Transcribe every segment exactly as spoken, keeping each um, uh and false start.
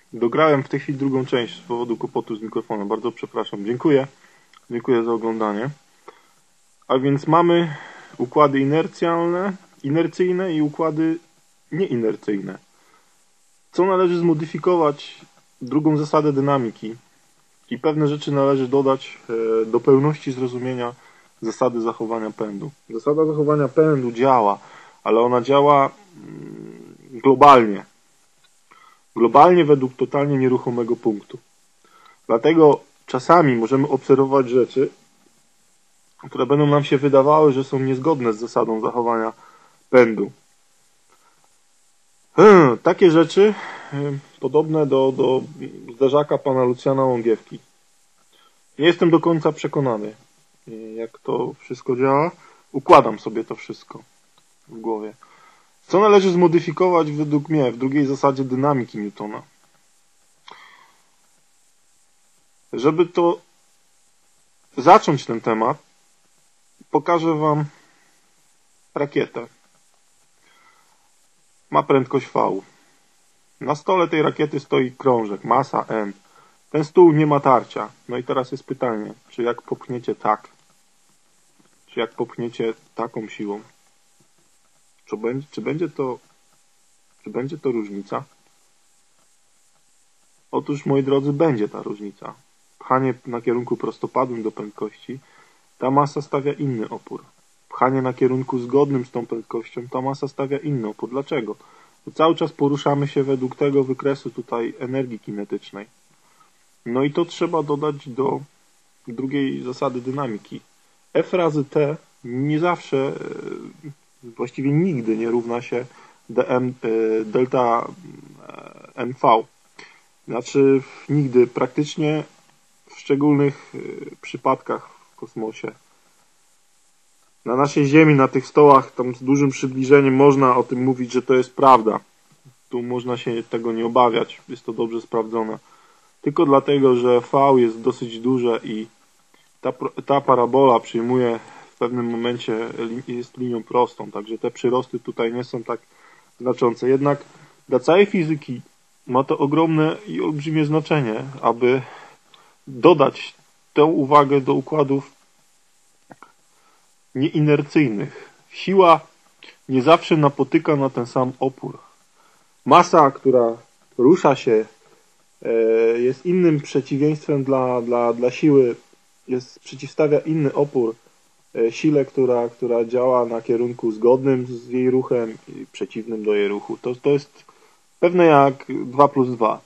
Dograłem w tej chwili drugą część z powodu kłopotu z mikrofonem. Bardzo przepraszam. Dziękuję. Dziękuję za oglądanie. A więc mamy układy inercjalne, inercyjne i układy nieinercyjne. Co należy zmodyfikować? Drugą zasadę dynamiki. I pewne rzeczy należy dodać do pełności zrozumienia zasady zachowania pędu. Zasada zachowania pędu działa, ale ona działa globalnie. Globalnie według totalnie nieruchomego punktu. Dlatego czasami możemy obserwować rzeczy, które będą nam się wydawały, że są niezgodne z zasadą zachowania pędu. Hmm, takie rzeczy podobne do, do zderzaka pana Lucjana Łągiewki. Nie jestem do końca przekonany, jak to wszystko działa. Układam sobie to wszystko w głowie. Co należy zmodyfikować według mnie w drugiej zasadzie dynamiki Newtona? Żeby to zacząć ten temat, pokażę wam rakietę. Ma prędkość V. Na stole tej rakiety stoi krążek, masa M. Ten stół nie ma tarcia. No i teraz jest pytanie, czy jak popchniecie tak, czy jak popchniecie taką siłą, czy będzie, czy będzie to, czy będzie to różnica? Otóż, moi drodzy, będzie ta różnica. Pchanie na kierunku prostopadłym do prędkości, ta masa stawia inny opór. Pchanie na kierunku zgodnym z tą prędkością, ta masa stawia inny opór. Dlaczego? Bo cały czas poruszamy się według tego wykresu tutaj energii kinetycznej. No i to trzeba dodać do drugiej zasady dynamiki. F razy T nie zawsze, właściwie nigdy nie równa się dm, delta mv. Znaczy nigdy, praktycznie w szczególnych przypadkach w kosmosie. Na naszej Ziemi, na tych stołach, tam z dużym przybliżeniem można o tym mówić, że to jest prawda. Tu można się tego nie obawiać, jest to dobrze sprawdzone. Tylko dlatego, że V jest dosyć duże i ta, ta parabola przyjmuje w pewnym momencie, jest linią prostą, także te przyrosty tutaj nie są tak znaczące. Jednak dla całej fizyki ma to ogromne i olbrzymie znaczenie, aby dodać tę uwagę do układów nieinercyjnych. Siła nie zawsze napotyka na ten sam opór. Masa, która rusza się, jest innym przeciwieństwem dla, dla, dla siły, jest, przeciwstawia inny opór sile, która, która działa na kierunku zgodnym z jej ruchem i przeciwnym do jej ruchu. To, to jest pewne jak dwa plus dwa.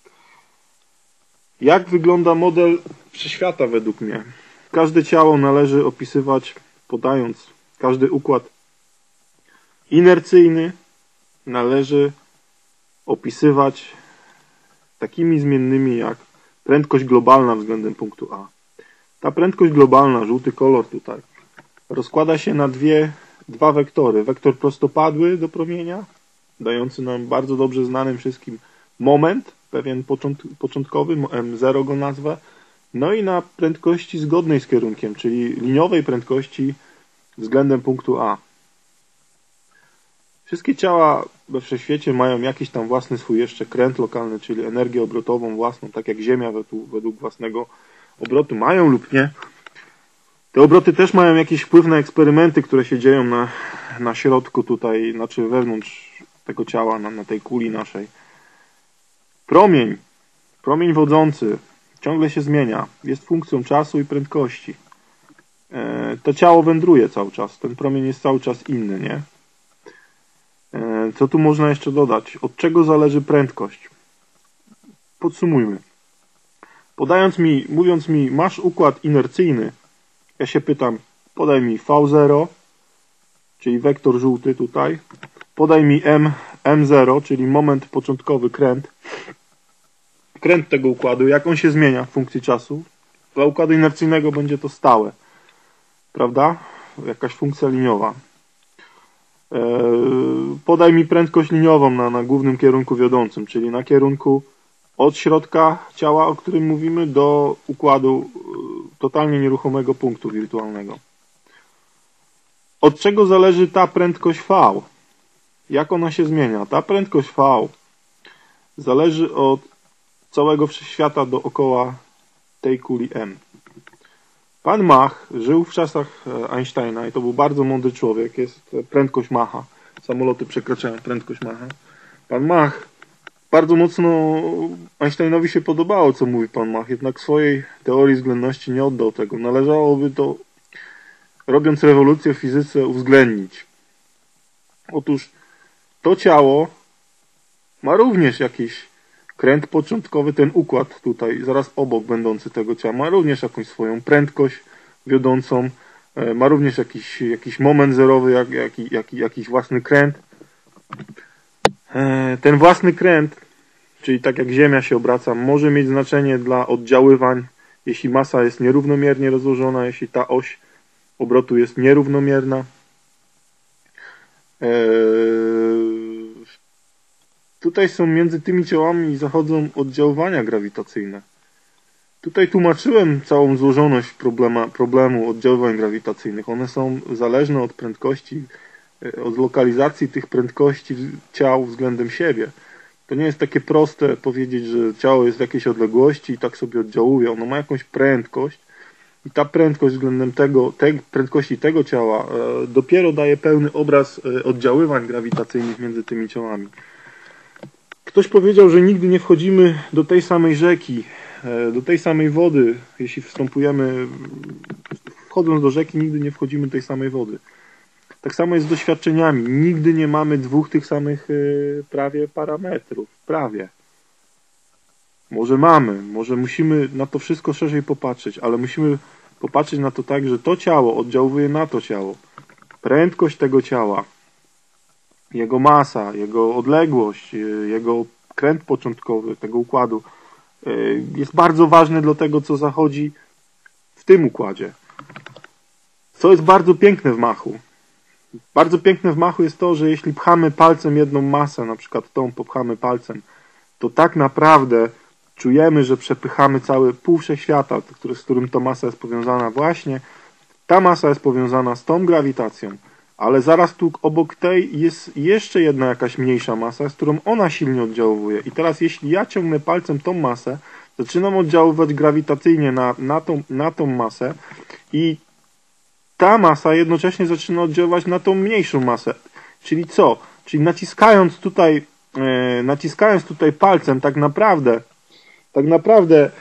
Jak wygląda model wszechświata według mnie? Każde ciało należy opisywać, podając każdy układ inercyjny, należy opisywać takimi zmiennymi jak prędkość globalna względem punktu A. Ta prędkość globalna, żółty kolor tutaj, rozkłada się na dwie, dwa wektory. Wektor prostopadły do promienia, dający nam bardzo dobrze znanym wszystkim moment, pewien począt, początkowy, M zero go nazwę, no i na prędkości zgodnej z kierunkiem, czyli liniowej prędkości względem punktu A. Wszystkie ciała we wszechświecie mają jakiś tam własny swój jeszcze kręt lokalny, czyli energię obrotową własną, tak jak Ziemia według, według własnego obrotu mają lub nie. Te obroty też mają jakiś wpływ na eksperymenty, które się dzieją na, na środku tutaj, znaczy wewnątrz tego ciała, na, na tej kuli naszej. Promień, promień wodzący ciągle się zmienia, jest funkcją czasu i prędkości. E, to ciało wędruje cały czas, ten promień jest cały czas inny, nie? E, co tu można jeszcze dodać? Od czego zależy prędkość? Podsumujmy. Podając mi, mówiąc mi, masz układ inercyjny, ja się pytam, podaj mi V zero, czyli wektor żółty tutaj, podaj mi M, M zero, czyli moment początkowy, kręt, kręt tego układu, jak on się zmienia w funkcji czasu. Dla układu inercyjnego będzie to stałe, prawda? Jakaś funkcja liniowa. Podaj mi prędkość liniową na, na głównym kierunku wiodącym, czyli na kierunku od środka ciała, o którym mówimy, do układu totalnie nieruchomego punktu wirtualnego. Od czego zależy ta prędkość V? Jak ona się zmienia? Ta prędkość V zależy od całego wszechświata dookoła tej kuli M. Pan Mach żył w czasach Einsteina i to był bardzo mądry człowiek. Jest prędkość Macha. Samoloty przekraczają prędkość Macha. Pan Mach bardzo mocno Einsteinowi się podobało, co mówi pan Mach, jednak swojej teorii względności nie oddał tego. Należałoby to, robiąc rewolucję w fizyce, uwzględnić. Otóż to ciało ma również jakiś kręt początkowy, ten układ tutaj, zaraz obok będący tego ciała, ma również jakąś swoją prędkość wiodącą, ma również jakiś, jakiś moment zerowy, jak, jak, jak, jakiś własny kręt. Ten własny kręt, czyli tak jak Ziemia się obraca, może mieć znaczenie dla oddziaływań, jeśli masa jest nierównomiernie rozłożona, jeśli ta oś obrotu jest nierównomierna. Tutaj są między tymi ciałami zachodzą oddziaływania grawitacyjne. Tutaj tłumaczyłem całą złożoność problema, problemu oddziaływań grawitacyjnych. One są zależne od prędkości, od lokalizacji tych prędkości ciał względem siebie. To nie jest takie proste powiedzieć, że ciało jest w jakiejś odległości i tak sobie oddziałuje. Ono ma jakąś prędkość i ta prędkość względem tego, tej prędkości tego ciała e, dopiero daje pełny obraz e, oddziaływań grawitacyjnych między tymi ciałami. Ktoś powiedział, że nigdy nie wchodzimy do tej samej rzeki, e, do tej samej wody, jeśli wstępujemy, wchodząc do rzeki, nigdy nie wchodzimy do tej samej wody. Tak samo jest z doświadczeniami. Nigdy nie mamy dwóch tych samych yy, prawie parametrów. Prawie. Może mamy, może musimy na to wszystko szerzej popatrzeć, ale musimy popatrzeć na to tak, że to ciało oddziałuje na to ciało. Prędkość tego ciała, jego masa, jego odległość, yy, jego kręt początkowy tego układu yy, jest bardzo ważny dla tego, co zachodzi w tym układzie. Co jest bardzo piękne w Machu. Bardzo piękne w Machu jest to, że jeśli pchamy palcem jedną masę, na przykład tą popchamy palcem, to tak naprawdę czujemy, że przepychamy cały pół wszechświata, który, z którym ta masa jest powiązana właśnie. Ta masa jest powiązana z tą grawitacją, ale zaraz tu obok tej jest jeszcze jedna jakaś mniejsza masa, z którą ona silnie oddziałuje. I teraz jeśli ja ciągnę palcem tą masę, zaczynam oddziaływać grawitacyjnie na, na, tą, na tą masę i ta masa jednocześnie zaczyna oddziaływać na tą mniejszą masę. Czyli co? Czyli naciskając tutaj, e, naciskając tutaj palcem, tak naprawdę, tak naprawdę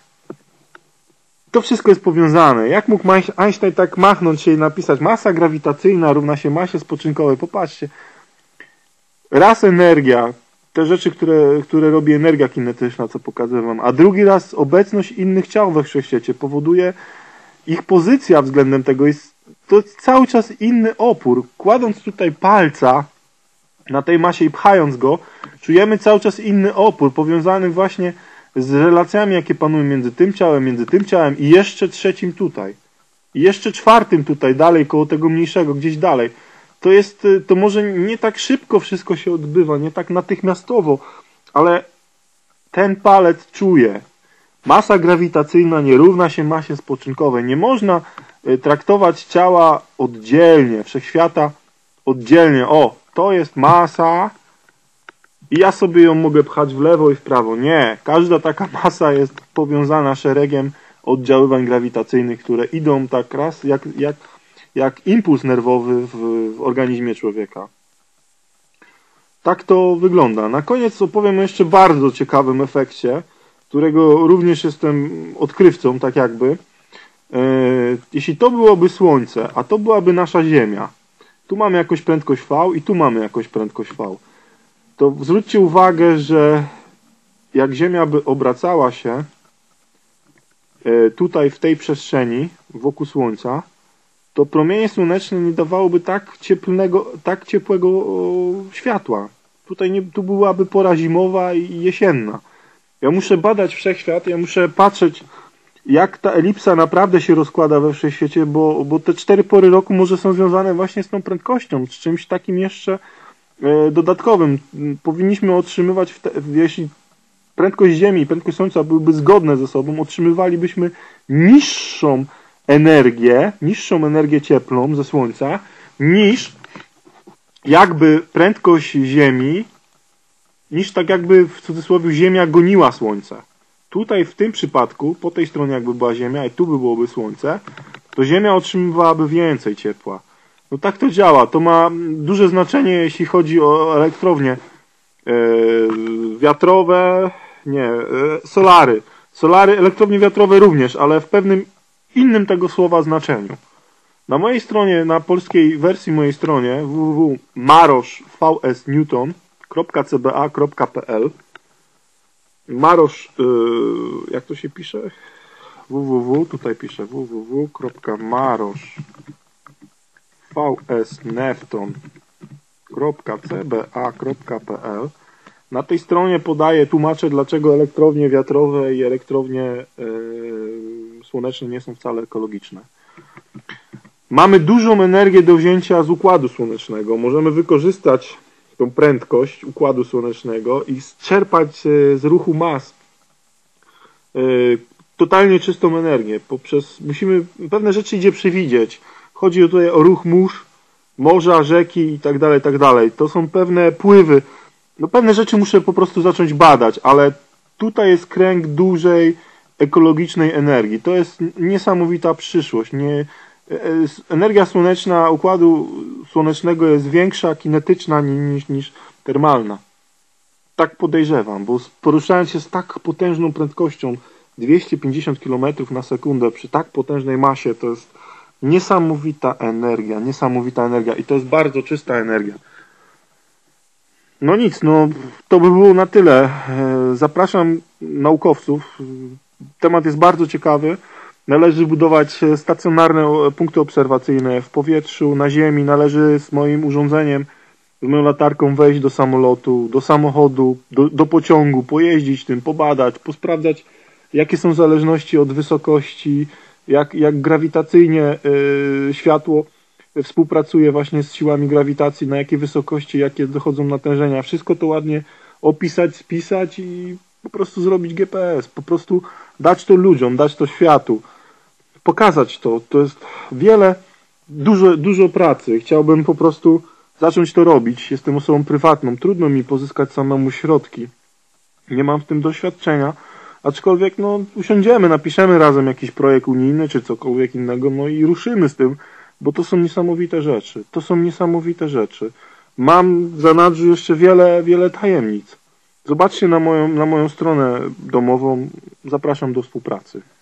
to wszystko jest powiązane. Jak mógł Einstein tak machnąć się i napisać masa grawitacyjna równa się masie spoczynkowej? Popatrzcie. Raz energia, te rzeczy, które, które robi energia kinetyczna, co pokazywałem, a drugi raz obecność innych ciał we wszechświecie powoduje, ich pozycja względem tego jest to jest cały czas inny opór. Kładąc tutaj palca na tej masie i pchając go, czujemy cały czas inny opór, powiązany właśnie z relacjami, jakie panują między tym ciałem, między tym ciałem i jeszcze trzecim tutaj. I jeszcze czwartym tutaj, dalej, koło tego mniejszego, gdzieś dalej. To jest, to może nie tak szybko wszystko się odbywa, nie tak natychmiastowo, ale ten palec czuje. Masa grawitacyjna nie równa się masie spoczynkowej. Nie można traktować ciała oddzielnie, wszechświata oddzielnie. O, to jest masa i ja sobie ją mogę pchać w lewo i w prawo. Nie, każda taka masa jest powiązana szeregiem oddziaływań grawitacyjnych, które idą tak raz jak, jak, jak impuls nerwowy w, w organizmie człowieka. Tak to wygląda. Na koniec opowiem o jeszcze bardzo ciekawym efekcie, którego również jestem odkrywcą, tak jakby. Jeśli to byłoby Słońce, a to byłaby nasza Ziemia, tu mamy jakąś prędkość V i tu mamy jakąś prędkość V, to zwróćcie uwagę, że jak Ziemia by obracała się tutaj w tej przestrzeni wokół Słońca, to promienie słoneczne nie dawałoby tak cieplnego, tak ciepłego światła. Tutaj nie, tu byłaby pora zimowa i jesienna. Ja muszę badać wszechświat, ja muszę patrzeć, jak ta elipsa naprawdę się rozkłada we wszechświecie, bo, bo te cztery pory roku może są związane właśnie z tą prędkością, z czymś takim jeszcze e, dodatkowym. Powinniśmy otrzymywać, w te, jeśli prędkość Ziemi i prędkość Słońca byłyby zgodne ze sobą, otrzymywalibyśmy niższą energię, niższą energię cieplną ze Słońca, niż jakby prędkość Ziemi niż tak jakby w cudzysłowie Ziemia goniła Słońce. Tutaj w tym przypadku, po tej stronie jakby była Ziemia i tu by byłoby Słońce, to Ziemia otrzymywałaby więcej ciepła. No tak to działa. To ma duże znaczenie, jeśli chodzi o elektrownie yy, wiatrowe, nie, yy, solary. Solary, elektrownie wiatrowe również, ale w pewnym innym tego słowa znaczeniu. Na mojej stronie, na polskiej wersji mojej stronie w w w kropka marosz v s newton kropka c b a kropka p l Marosz, yy, jak to się pisze? www, tutaj piszę www kropka marosz v s newton kropka c b a kropka p l. Na tej stronie podaję, tłumaczę, dlaczego elektrownie wiatrowe i elektrownie yy, słoneczne nie są wcale ekologiczne. Mamy dużą energię do wzięcia z Układu Słonecznego. Możemy wykorzystać tą prędkość Układu Słonecznego i czerpać z ruchu mas yy, totalnie czystą energię. Poprzez, musimy, pewne rzeczy idzie przewidzieć. Chodzi tutaj o ruch mórz, morza, rzeki i tak dalej, tak dalej. To są pewne pływy. No pewne rzeczy muszę po prostu zacząć badać, ale tutaj jest kręg dużej ekologicznej energii. To jest niesamowita przyszłość. Nie, energia słoneczna Układu Słonecznego jest większa, kinetyczna niż, niż termalna. Tak podejrzewam, bo poruszając się z tak potężną prędkością dwieście pięćdziesiąt kilometrów na sekundę przy tak potężnej masie, to jest niesamowita energia, niesamowita energia i to jest bardzo czysta energia. No nic, no to by było na tyle. Zapraszam naukowców. Temat jest bardzo ciekawy. Należy budować stacjonarne punkty obserwacyjne w powietrzu, na ziemi. Należy z moim urządzeniem, z moją latarką wejść do samolotu, do samochodu, do, do pociągu, pojeździć tym, pobadać, posprawdzać, jakie są zależności od wysokości, jak, jak grawitacyjnie yy, światło współpracuje właśnie z siłami grawitacji, na jakie wysokości, jakie dochodzą natężenia. Wszystko to ładnie opisać, spisać i po prostu zrobić G P S. Po prostu dać to ludziom, dać to światu. Pokazać to. To jest wiele, dużo, dużo pracy. Chciałbym po prostu zacząć to robić. Jestem osobą prywatną. Trudno mi pozyskać samemu środki. Nie mam w tym doświadczenia. Aczkolwiek no usiądziemy, napiszemy razem jakiś projekt unijny czy cokolwiek innego, no i ruszymy z tym. Bo to są niesamowite rzeczy. To są niesamowite rzeczy. Mam w zanadrzu jeszcze wiele, wiele tajemnic. Zobaczcie na moją, na moją stronę domową. Zapraszam do współpracy.